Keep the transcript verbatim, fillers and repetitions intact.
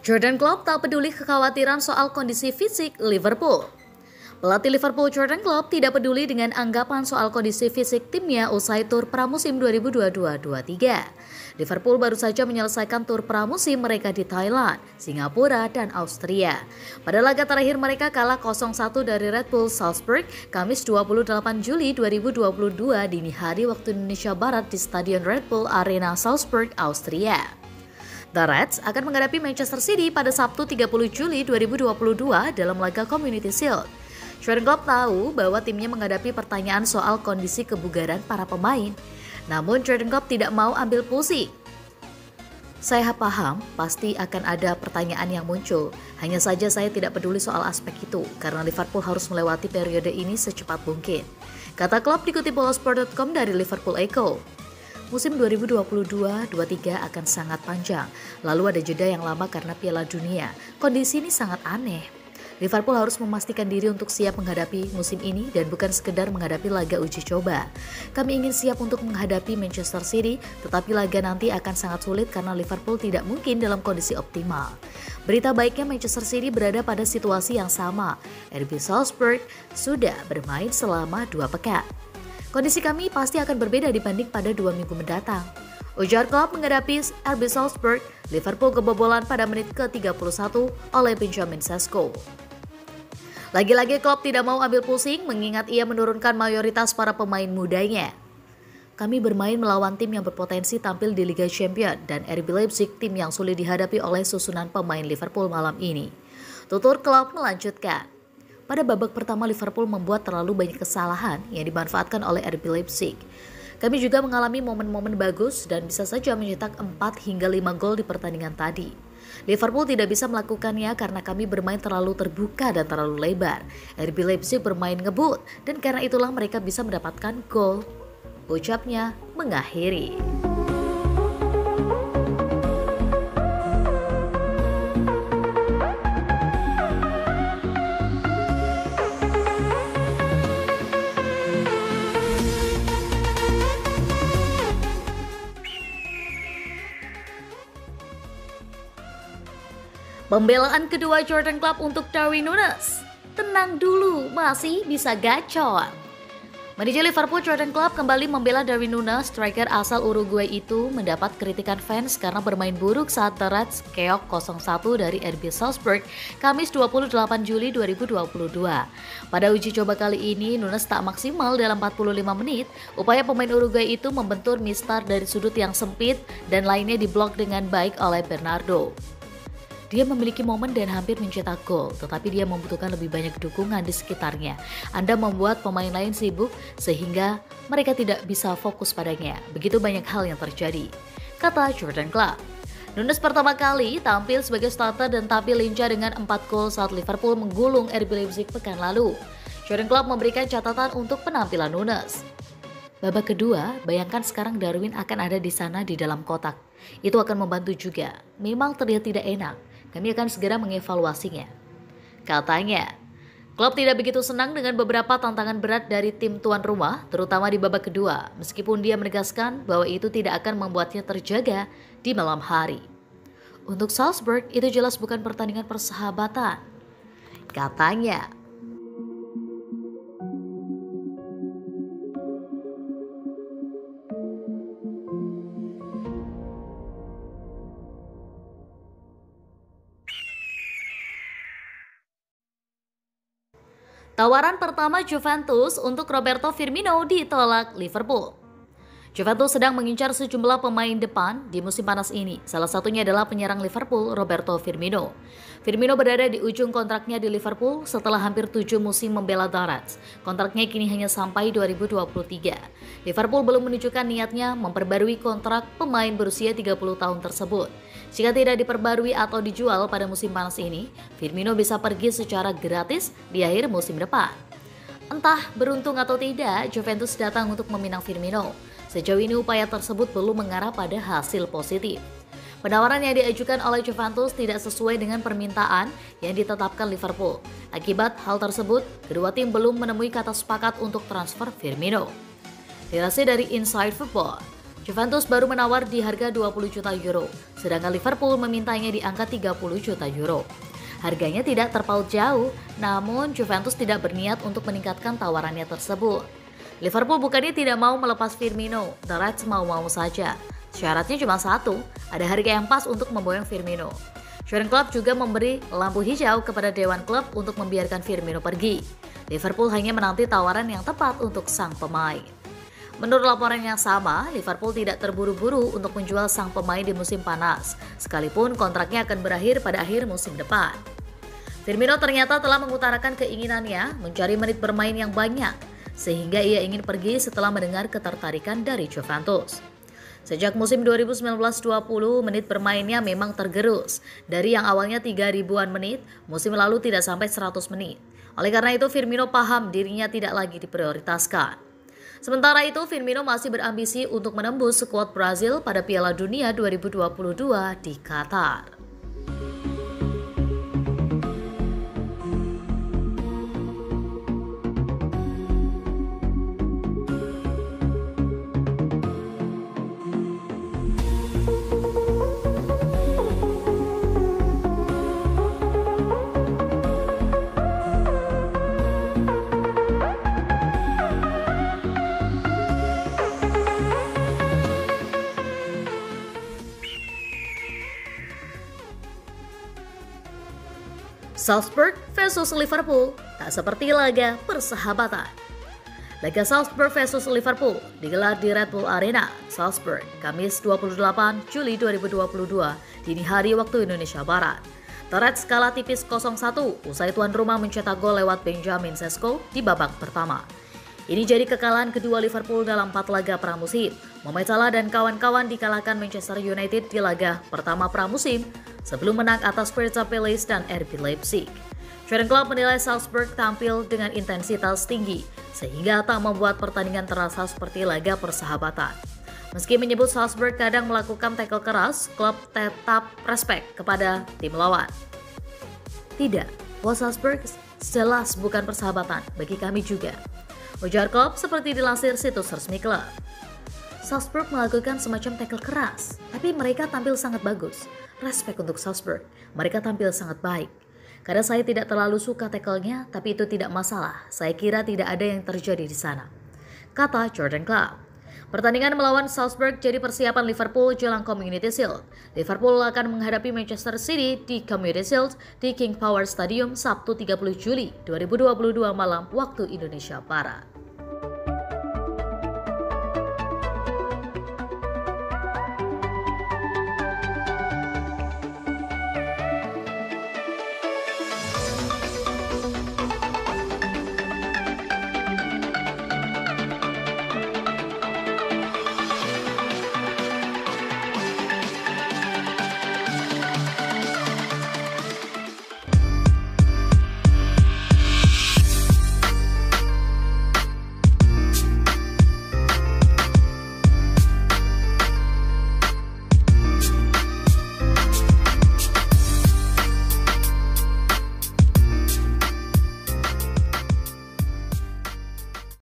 Jurgen Klopp tak peduli kekhawatiran soal kondisi fisik Liverpool. Pelatih Liverpool Jurgen Klopp tidak peduli dengan anggapan soal kondisi fisik timnya usai tur pramusim dua ribu dua puluh dua dua ribu dua puluh tiga. Liverpool baru saja menyelesaikan tur pramusim mereka di Thailand, Singapura, dan Austria. Pada laga terakhir mereka kalah nol satu dari Red Bull Salzburg, Kamis dua puluh delapan Juli dua ribu dua puluh dua dini hari waktu Indonesia Barat di Stadion Red Bull Arena Salzburg, Austria. The Reds akan menghadapi Manchester City pada Sabtu tiga puluh Juli dua ribu dua puluh dua dalam laga Community Shield. Jurgen Klopp tahu bahwa timnya menghadapi pertanyaan soal kondisi kebugaran para pemain. Namun Jurgen Klopp tidak mau ambil pusing. Saya paham pasti akan ada pertanyaan yang muncul. Hanya saja saya tidak peduli soal aspek itu karena Liverpool harus melewati periode ini secepat mungkin. Kata Klopp dikutip bola sport dot com dari Liverpool Echo. Musim dua ribu dua puluh dua dua ribu dua puluh tiga akan sangat panjang, lalu ada jeda yang lama karena Piala Dunia. Kondisi ini sangat aneh. Liverpool harus memastikan diri untuk siap menghadapi musim ini dan bukan sekedar menghadapi laga uji coba. Kami ingin siap untuk menghadapi Manchester City, tetapi laga nanti akan sangat sulit karena Liverpool tidak mungkin dalam kondisi optimal. Berita baiknya Manchester City berada pada situasi yang sama. R B Salzburg sudah bermain selama dua pekan. Kondisi kami pasti akan berbeda dibanding pada dua minggu mendatang. Ujar Klopp menghadapi R B Salzburg, Liverpool kebobolan pada menit ke tiga puluh satu oleh Benjamin Sesko. Lagi-lagi Klopp tidak mau ambil pusing mengingat ia menurunkan mayoritas para pemain mudanya. Kami bermain melawan tim yang berpotensi tampil di Liga Champions dan R B Leipzig tim yang sulit dihadapi oleh susunan pemain Liverpool malam ini. Tutur Klopp melanjutkan. Pada babak pertama Liverpool membuat terlalu banyak kesalahan yang dimanfaatkan oleh R B Leipzig. Kami juga mengalami momen-momen bagus dan bisa saja mencetak empat hingga lima gol di pertandingan tadi. Liverpool tidak bisa melakukannya karena kami bermain terlalu terbuka dan terlalu lebar. R B Leipzig bermain ngebut dan karena itulah mereka bisa mendapatkan gol. Ucapnya mengakhiri. Pembelaan kedua Jurgen Klopp untuk Darwin Núñez. Tenang dulu, masih bisa gacor. Manajer Liverpool Jurgen Klopp kembali membela Darwin Núñez, striker asal Uruguay itu mendapat kritikan fans karena bermain buruk saat The Reds keok nol satu dari R B Salzburg, Kamis dua puluh delapan Juli dua ribu dua puluh dua. Pada uji coba kali ini, Núñez tak maksimal dalam empat puluh lima menit. Upaya pemain Uruguay itu membentur mistar dari sudut yang sempit dan lainnya diblok dengan baik oleh Bernardo. Dia memiliki momen dan hampir mencetak gol, tetapi dia membutuhkan lebih banyak dukungan di sekitarnya. Anda membuat pemain lain sibuk sehingga mereka tidak bisa fokus padanya. Begitu banyak hal yang terjadi, kata Jurgen Klopp. Núñez pertama kali tampil sebagai starter dan tampil lincah dengan empat gol saat Liverpool menggulung R B Leipzig pekan lalu. Jurgen Klopp memberikan catatan untuk penampilan Núñez. Babak kedua, bayangkan sekarang Darwin akan ada di sana di dalam kotak. Itu akan membantu juga. Memang terlihat tidak enak. Kami akan segera mengevaluasinya, katanya. Klopp tidak begitu senang dengan beberapa tantangan berat dari tim tuan rumah, terutama di babak kedua, meskipun dia menegaskan bahwa itu tidak akan membuatnya terjaga di malam hari. Untuk Salzburg, itu jelas bukan pertandingan persahabatan, katanya. Tawaran pertama Juventus untuk Roberto Firmino ditolak Liverpool. Juventus sedang mengincar sejumlah pemain depan di musim panas ini. Salah satunya adalah penyerang Liverpool, Roberto Firmino. Firmino berada di ujung kontraknya di Liverpool setelah hampir tujuh musim membela The Reds. Kontraknya kini hanya sampai dua ribu dua puluh tiga. Liverpool belum menunjukkan niatnya memperbarui kontrak pemain berusia tiga puluh tahun tersebut. Jika tidak diperbarui atau dijual pada musim panas ini, Firmino bisa pergi secara gratis di akhir musim depan. Entah beruntung atau tidak, Juventus datang untuk meminang Firmino. Sejauh ini upaya tersebut belum mengarah pada hasil positif. Penawaran yang diajukan oleh Juventus tidak sesuai dengan permintaan yang ditetapkan Liverpool. Akibat hal tersebut, kedua tim belum menemui kata sepakat untuk transfer Firmino. Dilansir dari Inside Football, Juventus baru menawar di harga dua puluh juta euro, sedangkan Liverpool memintanya di angka tiga puluh juta euro. Harganya tidak terpaut jauh, namun Juventus tidak berniat untuk meningkatkan tawarannya tersebut. Liverpool bukannya tidak mau melepas Firmino, The Reds mau-mau saja. Syaratnya cuma satu, ada harga yang pas untuk memboyong Firmino. Jurgen Klopp juga memberi lampu hijau kepada Dewan Klub untuk membiarkan Firmino pergi. Liverpool hanya menanti tawaran yang tepat untuk sang pemain. Menurut laporan yang sama, Liverpool tidak terburu-buru untuk menjual sang pemain di musim panas, sekalipun kontraknya akan berakhir pada akhir musim depan. Firmino ternyata telah mengutarakan keinginannya mencari menit bermain yang banyak, sehingga ia ingin pergi setelah mendengar ketertarikan dari Juventus. Sejak musim dua ribu sembilan belas dua puluh, menit bermainnya memang tergerus. Dari yang awalnya tiga ribuan menit, musim lalu tidak sampai seratus menit. Oleh karena itu, Firmino paham dirinya tidak lagi diprioritaskan. Sementara itu, Firmino masih berambisi untuk menembus skuad Brazil pada Piala Dunia dua ribu dua puluh dua di Qatar. Salzburg versus Liverpool tak seperti laga persahabatan. Laga Salzburg versus Liverpool digelar di Red Bull Arena, Salzburg, Kamis dua puluh delapan Juli dua ribu dua puluh dua, dini hari waktu Indonesia Barat. The Reds kalah tipis nol satu usai tuan rumah mencetak gol lewat Benjamin Sesko di babak pertama. Ini jadi kekalahan kedua Liverpool dalam empat laga pramusim. Mohamed Salah dan kawan-kawan dikalahkan Manchester United di laga pertama pramusim sebelum menang atas Crystal Palace dan R B Leipzig. Jurgen Klopp menilai Salzburg tampil dengan intensitas tinggi sehingga tak membuat pertandingan terasa seperti laga persahabatan. Meski menyebut Salzburg kadang melakukan tackle keras, Klopp tetap respect kepada tim lawan. Tidak, buat Salzburg jelas bukan persahabatan, bagi kami juga, ujar Klopp seperti dilansir situs resmi klub. Salzburg melakukan semacam tackle keras, tapi mereka tampil sangat bagus. Respect untuk Salzburg, mereka tampil sangat baik. Karena saya tidak terlalu suka tackle-nya, tapi itu tidak masalah. Saya kira tidak ada yang terjadi di sana, kata Jurgen Klopp. Pertandingan melawan Salzburg jadi persiapan Liverpool jelang Community Shield. Liverpool akan menghadapi Manchester City di Community Shield di King Power Stadium Sabtu tiga puluh Juli dua ribu dua puluh dua malam waktu Indonesia Barat.